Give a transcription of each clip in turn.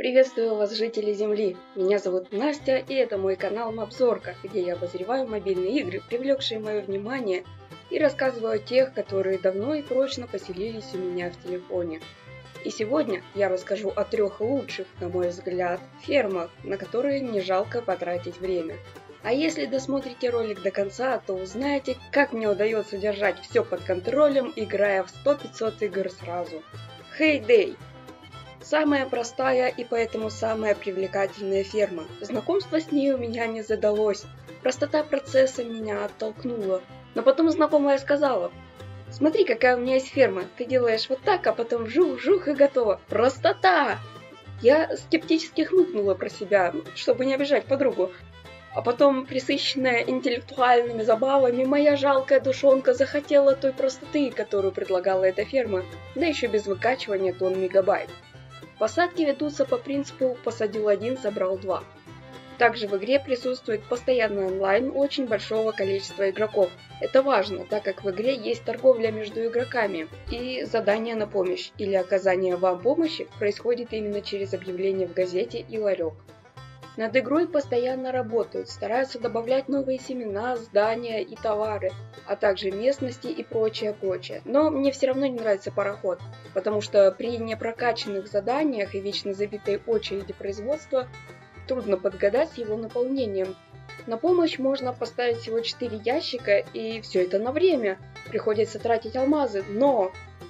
Приветствую вас, жители Земли! Меня зовут Настя, и это мой канал Мапзорка, где я обозреваю мобильные игры, привлекшие мое внимание, и рассказываю о тех, которые давно и прочно поселились у меня в телефоне. И сегодня я расскажу о 3 лучших, на мой взгляд, фермах, на которые не жалко потратить время. А если досмотрите ролик до конца, то узнаете, как мне удается держать все под контролем, играя в 100-500 игр сразу. Hay Day! Самая простая и поэтому самая привлекательная ферма. Знакомство с ней у меня не задалось. Простота процесса меня оттолкнула. Но потом знакомая сказала: смотри, какая у меня есть ферма. Ты делаешь вот так, а потом вжух-вжух и готово. Простота! Я скептически хмыкнула про себя, чтобы не обижать подругу. А потом, пресыщенная интеллектуальными забавами, моя жалкая душонка захотела той простоты, которую предлагала эта ферма, да еще без выкачивания тонн мегабайт. Посадки ведутся по принципу «посадил один, собрал два». Также в игре присутствует постоянный онлайн очень большого количества игроков. Это важно, так как в игре есть торговля между игроками, и задание на помощь или оказание вам помощи происходит именно через объявление в газете и ларек. Над игрой постоянно работают, стараются добавлять новые семена, здания и товары, а также местности и прочее. Но мне все равно не нравится пароход, потому что при непрокачанных заданиях и вечно забитой очереди производства трудно подгадать с его наполнением. На помощь можно поставить всего 4 ящика, и все это на время. Приходится тратить алмазы, но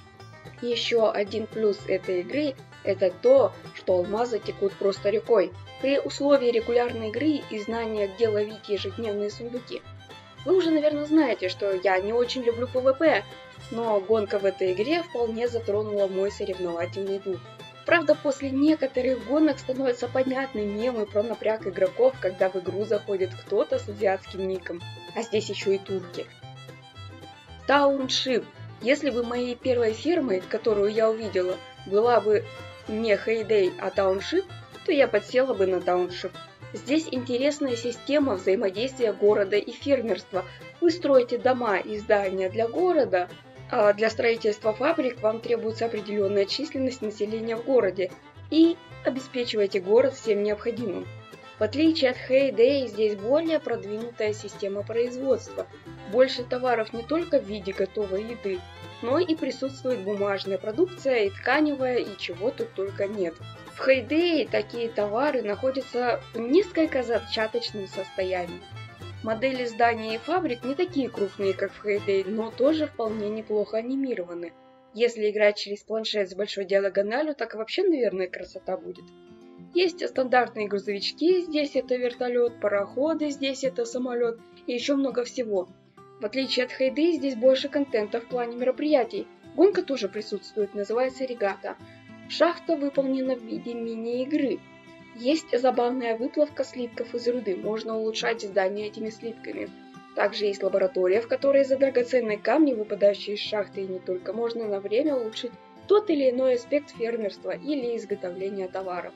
еще один плюс этой игры – это то, что алмазы текут просто рекой. При условии регулярной игры и знания, где ловить ежедневные сундуки. Вы уже, наверное, знаете, что я не очень люблю PvP, но гонка в этой игре вполне затронула мой соревновательный дух. Правда, после некоторых гонок становятся понятны мемы про напряг игроков, когда в игру заходит кто-то с азиатским ником, а здесь еще и турки. Тауншип. Если бы моей первой фермой, которую я увидела, была бы не Hay Day, а Тауншип, то я подсела бы на Тауншип. Здесь интересная система взаимодействия города и фермерства. Вы строите дома и здания для города, а для строительства фабрик вам требуется определенная численность населения в городе, и обеспечиваете город всем необходимым. В отличие от Hay Day, здесь более продвинутая система производства. Больше товаров не только в виде готовой еды, но и присутствует бумажная продукция и тканевая, и чего тут только нет. В Hay Day такие товары находятся в несколько зачаточном состоянии. Модели зданий и фабрик не такие крупные, как в Hay Day, но тоже вполне неплохо анимированы. Если играть через планшет с большой диагональю, так вообще, наверное, красота будет. Есть стандартные грузовички, здесь это вертолет, пароходы, здесь это самолет и еще много всего. В отличие от Hay Day, здесь больше контента в плане мероприятий. Гонка тоже присутствует, называется регата. Шахта выполнена в виде мини-игры. Есть забавная выплавка слитков из руды, можно улучшать здания этими слитками. Также есть лаборатория, в которой за драгоценные камни, выпадающие из шахты и не только, можно на время улучшить тот или иной аспект фермерства или изготовления товаров.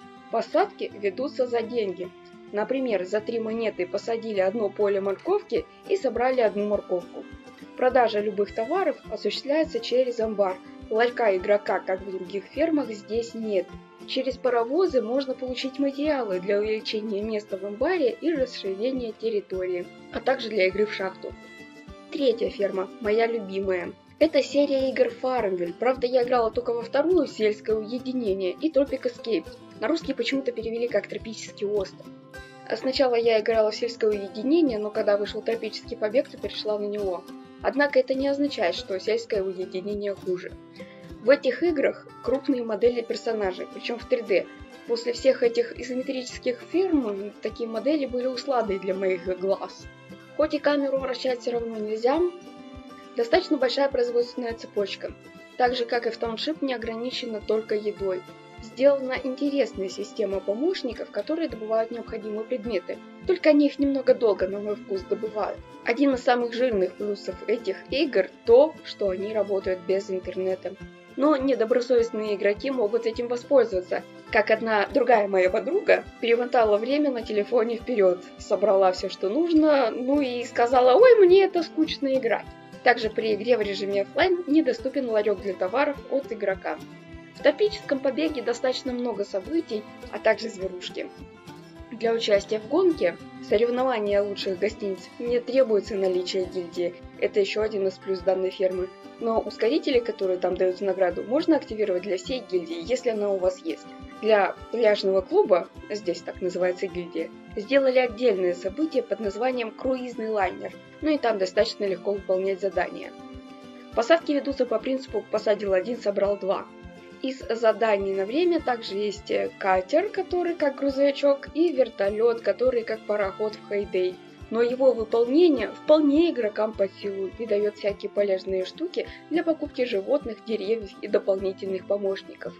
Посадки ведутся за деньги. Например, за 3 монеты посадили одно поле морковки и собрали 1 морковку. Продажа любых товаров осуществляется через амбар. Ларька игрока, как в других фермах, здесь нет. Через паровозы можно получить материалы для увеличения места в амбаре и расширения территории, а также для игры в шахту. Третья ферма, моя любимая. Это серия игр Farmville. Правда, я играла только во вторую, сельское уединение, и Tropic Escape. На русский почему-то перевели как Тропический остров. Сначала я играла в сельское уединение, но когда вышел Тропический побег, то перешла на него. Однако это не означает, что сельское уединение хуже. В этих играх крупные модели персонажей, причем в 3D. После всех этих изометрических ферм, такие модели были усладой для моих глаз. Хоть и камеру вращать все равно нельзя, достаточно большая производственная цепочка. Так же, как и в Тауншип, не ограничена только едой. Сделана интересная система помощников, которые добывают необходимые предметы. Только они их немного долго, на мой вкус, добывают. Один из самых жирных плюсов этих игр – то, что они работают без интернета. Но недобросовестные игроки могут этим воспользоваться. Как одна другая моя подруга перемотала время на телефоне вперед, собрала все, что нужно, ну и сказала: «Ой, мне это скучно играть». Также при игре в режиме оффлайн недоступен ларек для товаров от игрока. В топическом побеге достаточно много событий, а также зверушки. Для участия в гонке, соревнования лучших гостиниц, не требуется наличие гильдии. Это еще один из плюс данной фермы. Но ускорители, которые там дают в награду, можно активировать для всей гильдии, если она у вас есть. Для пляжного клуба, здесь так называется гильдия, сделали отдельное событие под названием «Круизный лайнер», ну и там достаточно легко выполнять задания. Посадки ведутся по принципу «посадил один, собрал два». Из заданий на время также есть катер, который как грузовичок, и вертолет, который как пароход в Hay Day. Но его выполнение вполне игрокам под силу и дает всякие полезные штуки для покупки животных, деревьев и дополнительных помощников.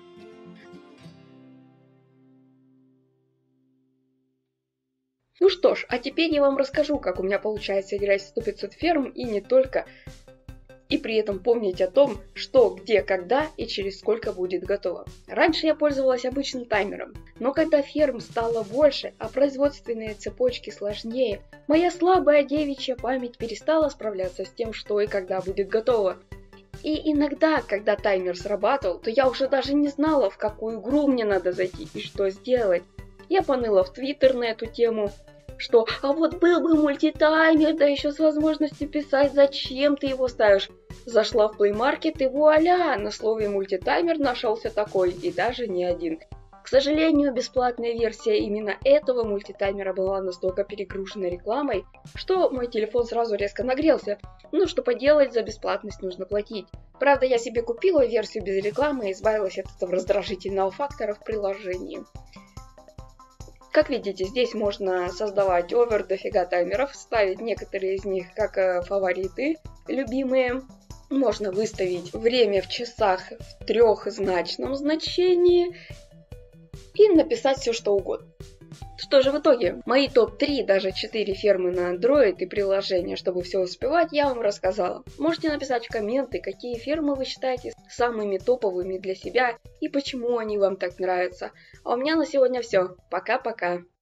Ну что ж, а теперь я вам расскажу, как у меня получается играть в 100-500 ферм и не только, и при этом помнить о том, что, где, когда и через сколько будет готово. Раньше я пользовалась обычным таймером, но когда ферм стало больше, а производственные цепочки сложнее, моя слабая девичья память перестала справляться с тем, что и когда будет готово. И иногда, когда таймер срабатывал, то я уже даже не знала, в какую игру мне надо зайти и что сделать. Я поныла в Твиттер на эту тему, что «а вот был бы мультитаймер, да еще с возможностью писать, зачем ты его ставишь». Зашла в Play Market и вуаля, на слове мультитаймер нашелся такой, и даже не один. К сожалению, бесплатная версия именно этого мультитаймера была настолько перегружена рекламой, что мой телефон сразу резко нагрелся. Ну что поделать, за бесплатность нужно платить. Правда, я себе купила версию без рекламы и избавилась от этого раздражительного фактора в приложении. Как видите, здесь можно создавать овер дофига таймеров, ставить некоторые из них как фавориты, любимые. Можно выставить время в часах в трехзначном значении и написать все что угодно. Что же в итоге? Мои топ-3, даже 4 фермы на Android и приложения, чтобы все успевать, я вам рассказала. Можете написать в комменты, какие фермы вы считаете самыми топовыми для себя и почему они вам так нравятся. А у меня на сегодня все. Пока-пока.